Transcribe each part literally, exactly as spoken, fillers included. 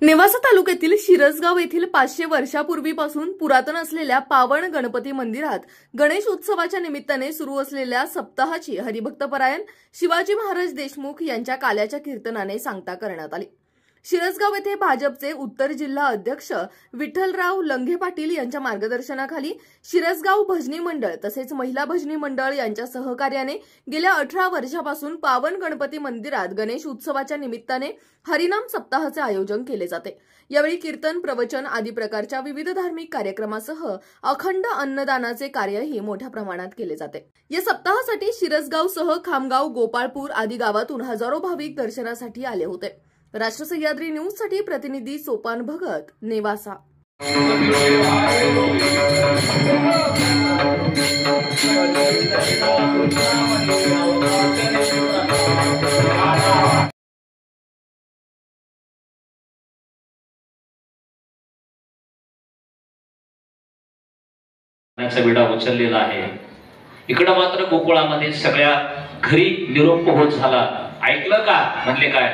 नेवासा तालुक्यातील शिरसगाव येथील पाचशे वर्षापूर्वीपासून पुरातन असलेल्या पावन गणपती मंदिरात गणेश उत्सवाच्या निमित्ताने सुरू असलेल्या सप्ताहाची हरिभक्तपरायण शिवाजी महाराज देशमुख यांच्या काल्याच्या कीर्तनाने सांगता करण्यात आली। शिरसगाव येथे भाजपचे उत्तर जिल्हा अध्यक्ष विठ्ठलराव लंघे पाटील यांच्या मार्गदर्शनाखाली शिरसगाव भजनी मंडळ तसेच महिला भजनी मंडळ यांच्या सहकार्याने गेल्या अठरा वर्षापासून पावन गणपती मंदिरात गणेश उत्सवाच्या निमित्ताने हरिनाम सप्ताहाचे आयोजन केले जाते। यावेळी कीर्तन, प्रवचन आदी प्रकारच्या विविध धार्मिक कार्यक्रमासह अखंड अन्नदानाचे कार्यही मोठ्या प्रमाणात केले जाते। या सप्ताहासाठी शिरसगावसह खामगाव, गोपाळपूर आदी गावातून हजारो भाविक दर्शनासाठी आले होते। राष्ट्र सह्याद्री न्यूज साठी प्रतिनिधी सोपान भगत, नेवासा। विडा उचललेला आहे। इकडं मात्र गोकुळामध्ये सगळ्या घरी निरोप पोहोच झाला। ऐकलं का? म्हणले काय?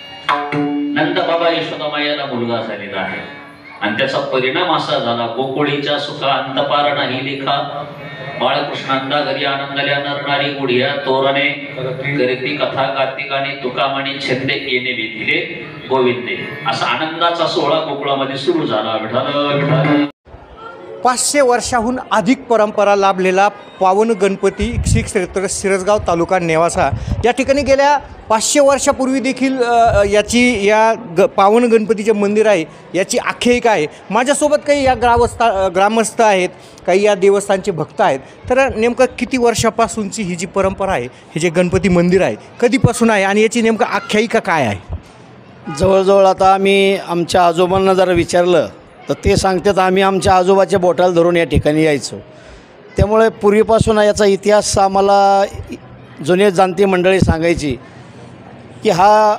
नंद बाबा यशोदामायाला मुलगा झालेला आहे आणि त्याचा परिणाम असा झाला, गोकुळीच्या सुखा अंतपार नाही लेखा, बाळकृष्णांदा घरी आनंदल्या नरनारी गुढिया तोरणे करीती कथा कार्तिकाने तुकामणी छंदे येणे वेधिले गोविंदे, असा आनंदाचा सोहळा गोकुळामध्ये सुरू झाला। विठ्ठल विठ्ठल। पाचशे वर्षाहून अधिक परंपरा लाभलेला पावन गणपती श्री क्षेत्र शिरसगाव तालुका नेवासा या ठिकाणी गेल्या पाचशे वर्षापूर्वी देखील याची या ग पावन गणपतीचे मंदिर आहे याची आख्यायिका आहे। माझ्यासोबत काही या ग्रामस्था ग्रामस्थ आहेत, काही या देवस्थानचे भक्त आहेत। तर नेमकं किती वर्षापासूनची ही जी परंपरा आहे, हे जे गणपती मंदिर आहे कधीपासून आहे आणि याची नेमकं आख्यायिका काय आहे? जवळजवळ आता आम्ही आमच्या आजोबांना जरा विचारलं तर ते सांगतात आम्ही आमच्या आजोबाच्या बोटाला धरून या ठिकाणी यायचो। त्यामुळे पूर्वीपासून याचा इतिहास आम्हाला जुने जाणती मंडळी सांगायची की हा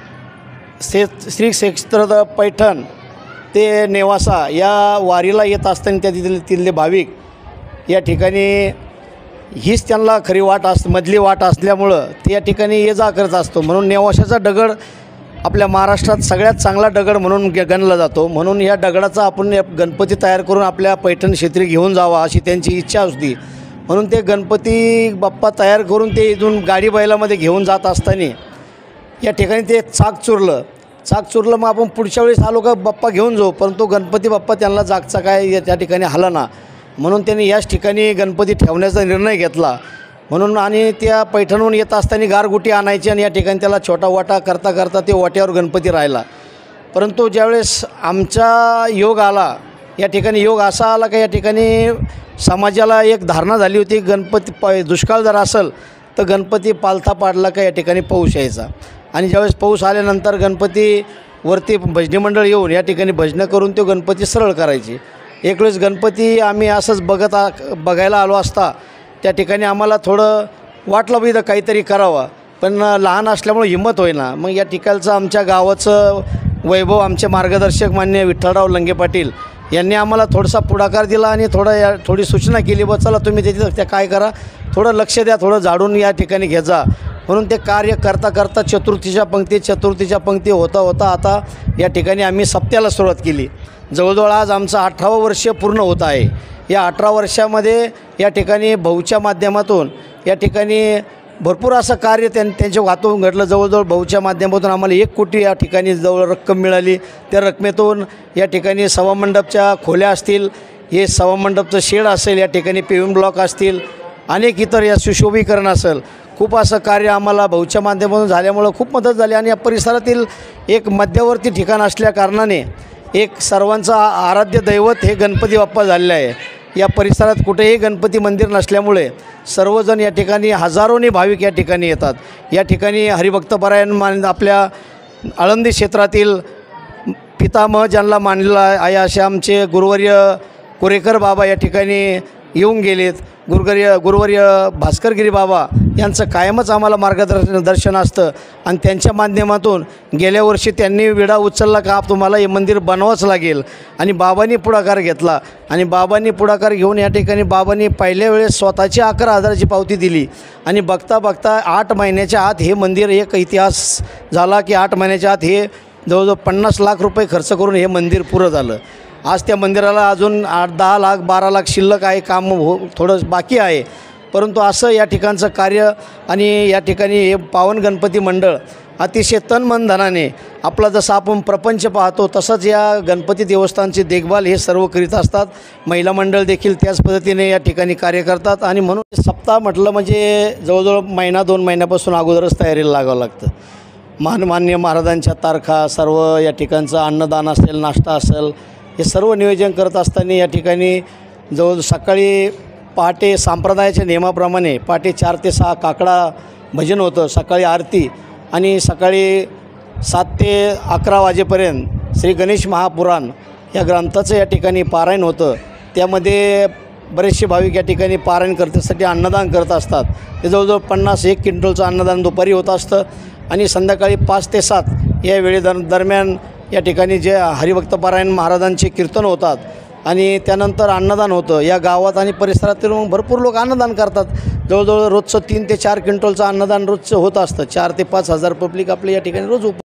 से श्री क्षेत्र पैठण ते नेवासा या वारीला येत असताना त्या तिथले तिथले भाविक या ठिकाणी हीच त्यांना खरी वाट अस मधली वाट असल्यामुळं ते या ठिकाणी ये जा करत असतो। म्हणून नेवाशाचा दगड आपल्या महाराष्ट्रात सगळ्यात चांगला दगड म्हणून गणला जातो। म्हणून या दगडाचा आपण गणपती तयार करून आपल्या पैठण क्षेत्री घेऊन जावा अशी त्यांची इच्छा होती। म्हणून ते गणपती बाप्पा तयार करून ते इथून गाडी बैलामध्ये घेऊन जात असताना या ठिकाणी ते चाक चुरलं चाक चुरलं मग आपण पुढच्या वेळेस आलो का बाप्पा घेऊन जाऊ, परंतु गणपती बाप्पा त्यांना जागचा काय त्या ठिकाणी हलना, म्हणून त्यांनी याच ठिकाणी गणपती ठेवण्याचा निर्णय घेतला। म्हणून आणि त्या पैठणहून येत असताना गारगुटी आणायची आणि या ठिकाणी त्याला छोटा वाटा करता करता ते वाट्यावर गणपती राहिला। परंतु ज्यावेळेस आमचा योग आला, या ठिकाणी योग असा आला का या ठिकाणी समाजाला एक धारणा झाली होती, गणपती प दुष्काळ जर असेल तर गणपती पालथा पाडला का या ठिकाणी पाऊस यायचा। आणि ज्यावेळेस पाऊस आल्यानंतर गणपती वरती भजनी मंडळ येऊन या ठिकाणी भजनं करून तो गणपती सरळ करायची। एक वेळेस गणपती आम्ही असंच बघत बघायला आलो असता त्या ठिकाणी आम्हाला थोडं वाटलं बी तर काहीतरी करावं, पण लहान असल्यामुळे हिंमत होईना। मग या ठिकाणचं आमच्या गावाचं वैभव आमचे मार्गदर्शक मान्य विठ्ठलराव लंघे पाटील यांनी आम्हाला थोडासा पुढाकार दिला आणि थोडं या थोडी सूचना केली, बा चला तुम्ही त्याची त्या काय करा, थोडं लक्ष द्या, थोडं झाडून या ठिकाणी घ्यायचा। म्हणून ते कार्य करता करता चतुर्थीच्या पंक्ती चतुर्थीच्या पंक्ती होता होता आता या ठिकाणी आम्ही सप्त्याला सुरुवात केली। जवळजवळ आज आमचं अठरावं वर्ष पूर्ण होत आहे। या अठरा वर्षामध्ये या ठिकाणी भाऊच्या माध्यमातून या ठिकाणी भरपूर असं कार्य त्यां त्यांच्या हातून घडलं। जवळजवळ भाऊच्या माध्यमातून आम्हाला एक कोटी या ठिकाणी जवळ रक्कम मिळाली। त्या रकमेतून या ठिकाणी सभामंडपच्या खोल्या असतील, हे सभामंडपचं शेड असेल, या ठिकाणी पेविंग ब्लॉक असतील, अनेक इतर या सुशोभीकरण असेल, खूप असं कार्य आम्हाला भाऊच्या माध्यमातून झाल्यामुळं खूप मदत झाली। आणि या परिसरातील एक मध्यवर्ती ठिकाण असल्या कारणाने एक सर्वांचा आराध्य दैवत हे गणपती बाप्पा झालेलं आहे। या परिसरात कुठेही गणपती मंदिर नसल्यामुळे सर्वजण या ठिकाणी हजारोनी भाविक या ठिकाणी येतात। या ठिकाणी हरिभक्तपरायण मान आपल्या आळंदी क्षेत्रातील पितामह ज्यांना मानलेला आहे असे आमचे गुरुवर्य कोरेकर बाबा या ठिकाणी येऊन गेलेत। गुरुवर्य गुरुवर्य भास्करगिरी बाबा यांचं कायमच आम्हाला मार्गदर्शन दर्शन असतं आणि त्यांच्या माध्यमातून गेल्या वर्षी त्यांनी विडा उचलला का तुम्हाला हे मंदिर बनवावंच लागेल आणि बाबांनी पुढाकार घेतला आणि बाबांनी पुढाकार घेऊन या ठिकाणी बाबांनी पहिल्या वेळेस स्वतःची अकरा हजाराची पावती दिली आणि बघता बघता आठ महिन्याच्या आत हे मंदिर एक इतिहास झाला की आठ महिन्याच्या आत हे जवळजवळ पन्नास लाख रुपये खर्च करून हे मंदिर पुरं झालं. आज त्या मंदिराला अजून आठ दहा लाख बारा लाख शिल्लक आहे, काम हो थोडं बाकी आहे. परंतु असं या ठिकाणचं कार्य आणि या ठिकाणी हे पावन गणपती मंडळ अतिशय तन मन धनाने आपला जसं आपण प्रपंच पाहतो तसंच या गणपती देवस्थानची देखभाल हे सर्व करीत असतात. महिला मंडळ देखील त्याच पद्धतीने या ठिकाणी कार्य करतात. आणि म्हणून सप्ताह म्हटलं म्हणजे जवळजवळ महिना दोन महिन्यापासून अगोदरच तयारीला लागावं लागतं. मानमान्य महाराजांच्या तारखा, सर्व या ठिकाणचं अन्नदान असेल, नाश्ता असेल, हे सर्व नियोजन करत असताना या ठिकाणी जवळ सकाळी पहाटे संप्रदायाच्या नियमाप्रमाणे पहाटे चार ते सहा काकडा भजन होतं, सकाळी आरती आणि सकाळी सात ते अकरा वाजेपर्यंत श्री गणेश महापुराण या ग्रंथाचं या ठिकाणी पारायण होतं. त्यामध्ये बरेचसे भाविक या ठिकाणी पारायण करण्यासाठी अन्नदान करत असतात. ते जवळजवळ पन्नास एक क्विंटलचं अन्नदान दुपारी होत असतं आणि संध्याकाळी पाच ते सात या वेळे दर दरम्यान या ठिकाणी जे हरिभक्त पारायण महाराजांचे कीर्तन होतात आणि त्यानंतर अन्नदान होतं. या गावात आणि परिसरातील भरपूर लोक अन्नदान करतात. जवळजवळ रोजचं तीन ते चार क्विंटलचं अन्नदान रोजचं होत असतं. चार ते पाच हजार पब्लिक आपल्या या ठिकाणी रोज उप